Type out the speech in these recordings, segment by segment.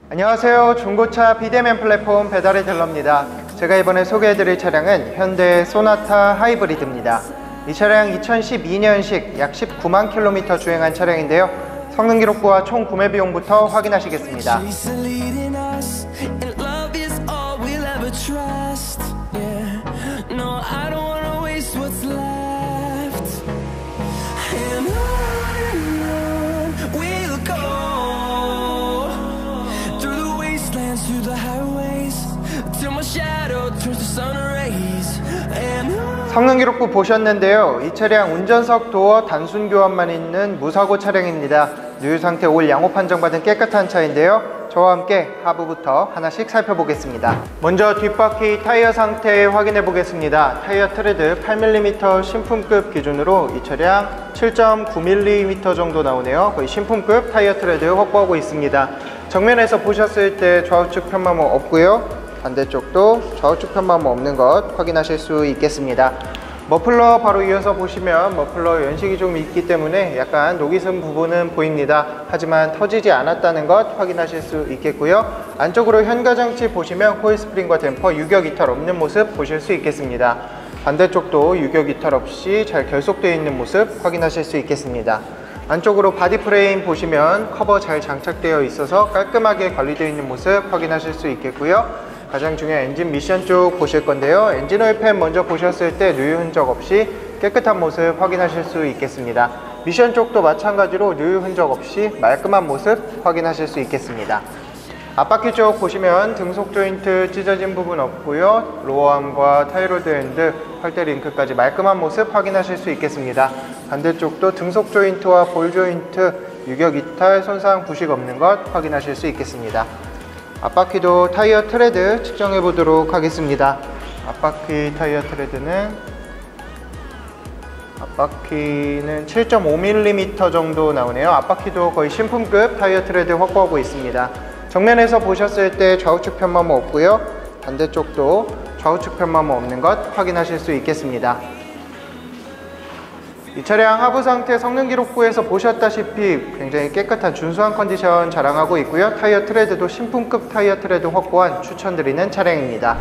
안녕하세요. 중고차 비대면 플랫폼 배달의 딜러입니다. 제가 이번에 소개해드릴 차량은 현대 소나타 하이브리드입니다. 이 차량 2012년식 약 19만 킬로미터 주행한 차량인데요. 성능 기록부와 총 구매 비용부터 확인하시겠습니다. 성능 기록부 보셨는데요. 이 차량 운전석 도어 단순 교환만 있는 무사고 차량입니다. 누유 상태 올 양호 판정받은 깨끗한 차인데요. 저와 함께 하부부터 하나씩 살펴보겠습니다. 먼저 뒷바퀴 타이어 상태 확인해 보겠습니다. 타이어 트레드 8mm 신품급 기준으로 이 차량 7.9mm 정도 나오네요. 거의 신품급 타이어 트레드 확보하고 있습니다. 정면에서 보셨을 때 좌우측 편마모 없고요. 반대쪽도 좌우측 편마모 없는 것 확인하실 수 있겠습니다. 머플러 바로 이어서 보시면 머플러 연식이 좀 있기 때문에 약간 녹이 쓴 부분은 보입니다. 하지만 터지지 않았다는 것 확인하실 수 있겠고요. 안쪽으로 현가장치 보시면 코일 스프링과 댐퍼 유격 이탈 없는 모습 보실 수 있겠습니다. 반대쪽도 유격 이탈 없이 잘 결속되어 있는 모습 확인하실 수 있겠습니다. 안쪽으로 바디 프레임 보시면 커버 잘 장착되어 있어서 깔끔하게 관리되어 있는 모습 확인하실 수 있겠고요. 가장 중요한 엔진 미션 쪽 보실 건데요. 엔진 오일 팬 먼저 보셨을 때 누유 흔적 없이 깨끗한 모습 확인하실 수 있겠습니다. 미션 쪽도 마찬가지로 누유 흔적 없이 말끔한 모습 확인하실 수 있겠습니다. 앞바퀴 쪽 보시면 등속 조인트 찢어진 부분 없고요. 로어암과 타이로드 핸드, 활대 링크까지 말끔한 모습 확인하실 수 있겠습니다. 반대쪽도 등속 조인트와 볼 조인트 유격 이탈, 손상, 부식 없는 것 확인하실 수 있겠습니다. 앞바퀴도 타이어 트레드 측정해 보도록 하겠습니다. 앞바퀴 타이어 트레드는 앞바퀴는 7.5mm 정도 나오네요. 앞바퀴도 거의 신품급 타이어 트레드 확보하고 있습니다. 정면에서 보셨을 때 좌우측 편마모 없고요. 반대쪽도 좌우측 편마모 없는 것 확인하실 수 있겠습니다. 이 차량 하부 상태 성능 기록부에서 보셨다시피 굉장히 깨끗한 준수한 컨디션 자랑하고 있고요. 타이어 트레드도 신품급 타이어 트레드 확보한 추천드리는 차량입니다.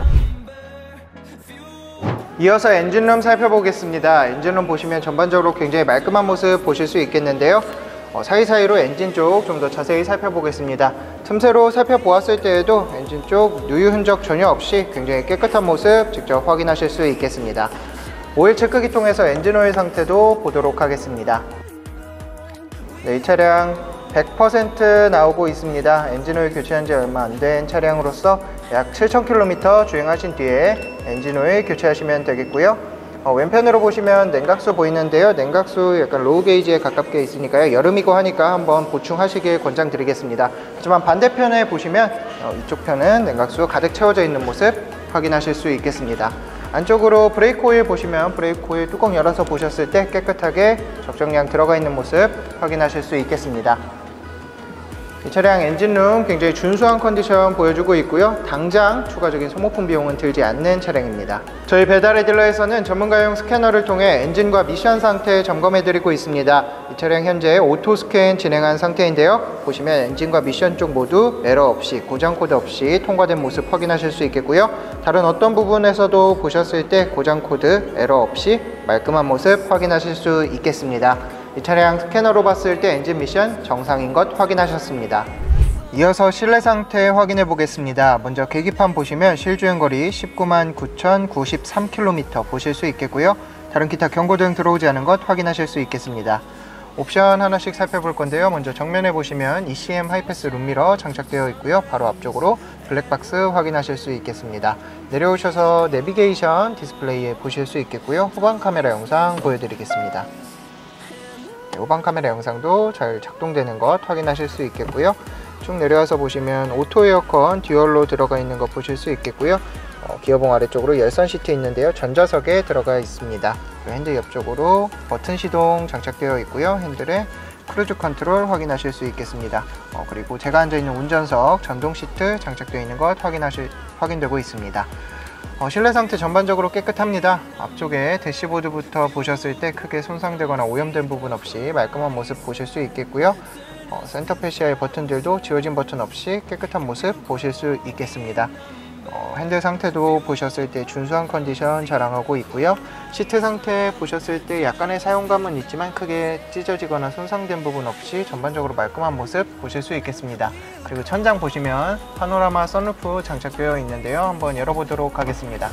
이어서 엔진룸 살펴보겠습니다. 엔진룸 보시면 전반적으로 굉장히 말끔한 모습 보실 수 있겠는데요. 사이사이로 엔진 쪽 좀 더 자세히 살펴보겠습니다. 틈새로 살펴보았을 때에도 엔진 쪽 누유 흔적 전혀 없이 굉장히 깨끗한 모습 직접 확인하실 수 있겠습니다. 오일 체크기 통해서 엔진 오일 상태도 보도록 하겠습니다. 네, 이 차량 100% 나오고 있습니다. 엔진 오일 교체한 지 얼마 안 된 차량으로서 약 7,000km 주행하신 뒤에 엔진 오일 교체하시면 되겠고요. 왼편으로 보시면 냉각수 보이는데요. 냉각수 약간 로우 게이지에 가깝게 있으니까요. 여름이고 하니까 한번 보충하시길 권장드리겠습니다. 하지만 반대편에 보시면 이쪽 편은 냉각수 가득 채워져 있는 모습 확인하실 수 있겠습니다. 안쪽으로 브레이크 오일 보시면 브레이크 오일 뚜껑 열어서 보셨을 때 깨끗하게 적정량 들어가 있는 모습 확인하실 수 있겠습니다. 이 차량 엔진룸 굉장히 준수한 컨디션 보여주고 있고요. 당장 추가적인 소모품 비용은 들지 않는 차량입니다. 저희 배달의 딜러에서는 전문가용 스캐너를 통해 엔진과 미션 상태 점검해드리고 있습니다. 이 차량 현재 오토 스캔 진행한 상태인데요. 보시면 엔진과 미션 쪽 모두 에러 없이, 고장 코드 없이 통과된 모습 확인하실 수 있겠고요. 다른 어떤 부분에서도 보셨을 때 고장 코드, 에러 없이 말끔한 모습 확인하실 수 있겠습니다. 이 차량 스캐너로 봤을 때 엔진 미션 정상인 것 확인하셨습니다. 이어서 실내 상태 확인해 보겠습니다. 먼저 계기판 보시면 실주행거리 199만 9,093km 보실 수 있겠고요. 다른 기타 경고등 들어오지 않은 것 확인하실 수 있겠습니다. 옵션 하나씩 살펴볼 건데요. 먼저 정면에 보시면 ECM 하이패스 룸미러 장착되어 있고요. 바로 앞쪽으로 블랙박스 확인하실 수 있겠습니다. 내려오셔서 내비게이션 디스플레이에 보실 수 있겠고요. 후방 카메라 영상 보여드리겠습니다. 후방 카메라 영상도 잘 작동되는 것 확인하실 수 있겠고요. 쭉 내려와서 보시면 오토 에어컨 듀얼로 들어가 있는 것 보실 수 있겠고요. 기어봉 아래쪽으로 열선 시트 있는데요. 전자석에 들어가 있습니다. 핸들 옆쪽으로 버튼 시동 장착되어 있고요. 핸들에 크루즈 컨트롤 확인하실 수 있겠습니다. 그리고 제가 앉아있는 운전석 전동 시트 장착되어 있는 것 확인되고 있습니다. 실내 상태 전반적으로 깨끗합니다. 앞쪽에 대시보드부터 보셨을 때 크게 손상되거나 오염된 부분 없이 말끔한 모습 보실 수 있겠고요. 센터 패시아의 버튼들도 지워진 버튼 없이 깨끗한 모습 보실 수 있겠습니다. 핸들 상태도 보셨을 때 준수한 컨디션 자랑하고 있고요. 시트 상태 보셨을 때 약간의 사용감은 있지만 크게 찢어지거나 손상된 부분 없이 전반적으로 말끔한 모습 보실 수 있겠습니다. 그리고 천장 보시면 파노라마 선루프 장착되어 있는데요. 한번 열어보도록 하겠습니다.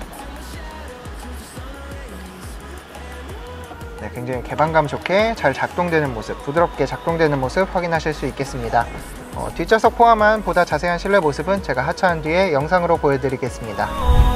네, 굉장히 개방감 좋게 잘 작동되는 모습, 부드럽게 작동되는 모습 확인하실 수 있겠습니다. 뒷좌석 포함한 보다 자세한 실내 모습은 제가 하차한 뒤에 영상으로 보여드리겠습니다.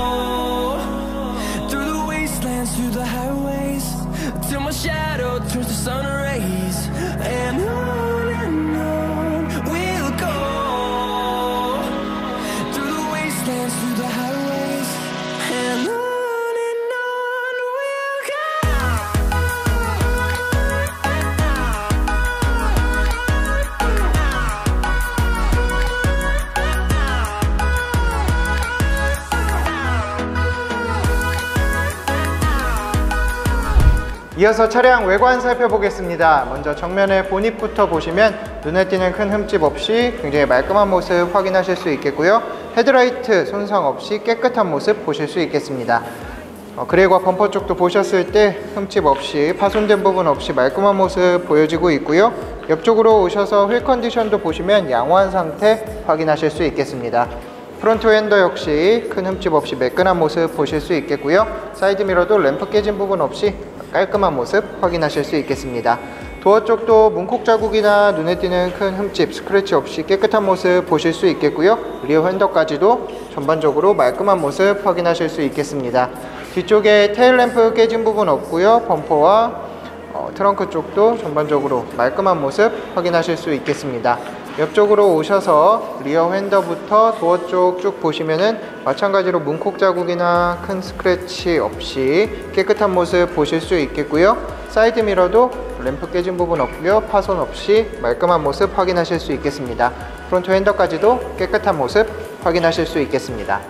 이어서 차량 외관 살펴보겠습니다. 먼저 정면의 보닛부터 보시면 눈에 띄는 큰 흠집 없이 굉장히 말끔한 모습 확인하실 수 있겠고요. 헤드라이트 손상 없이 깨끗한 모습 보실 수 있겠습니다. 그레이과 범퍼 쪽도 보셨을 때 흠집 없이 파손된 부분 없이 말끔한 모습 보여지고 있고요. 옆쪽으로 오셔서 휠 컨디션도 보시면 양호한 상태 확인하실 수 있겠습니다. 프론트 휀더 역시 큰 흠집 없이 매끈한 모습 보실 수 있겠고요. 사이드 미러도 램프 깨진 부분 없이 깔끔한 모습 확인하실 수 있겠습니다. 도어 쪽도 문콕 자국이나 눈에 띄는 큰 흠집, 스크래치 없이 깨끗한 모습 보실 수 있겠고요. 리어 휀더까지도 전반적으로 말끔한 모습 확인하실 수 있겠습니다. 뒤쪽에 테일램프 깨진 부분 없고요. 범퍼와 트렁크 쪽도 전반적으로 말끔한 모습 확인하실 수 있겠습니다. 옆쪽으로 오셔서 리어 휀더부터 도어 쪽 쭉 보시면은 마찬가지로 문콕 자국이나 큰 스크래치 없이 깨끗한 모습 보실 수 있겠고요. 사이드 미러도 램프 깨진 부분 없고요. 파손 없이 말끔한 모습 확인하실 수 있겠습니다. 프론트 휀더까지도 깨끗한 모습 확인하실 수 있겠습니다.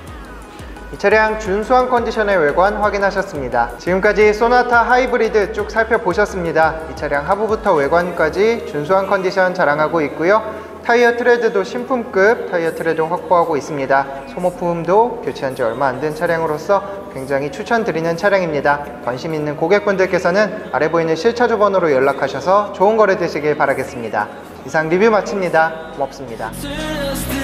이 차량 준수한 컨디션의 외관 확인하셨습니다. 지금까지 소나타 하이브리드 쭉 살펴보셨습니다. 이 차량 하부부터 외관까지 준수한 컨디션 자랑하고 있고요. 타이어 트레드도 신품급 타이어 트레드 확보하고 있습니다. 소모품도 교체한 지 얼마 안 된 차량으로서 굉장히 추천드리는 차량입니다. 관심 있는 고객분들께서는 아래 보이는 실차주 번호로 연락하셔서 좋은 거래 되시길 바라겠습니다. 이상 리뷰 마칩니다. 고맙습니다.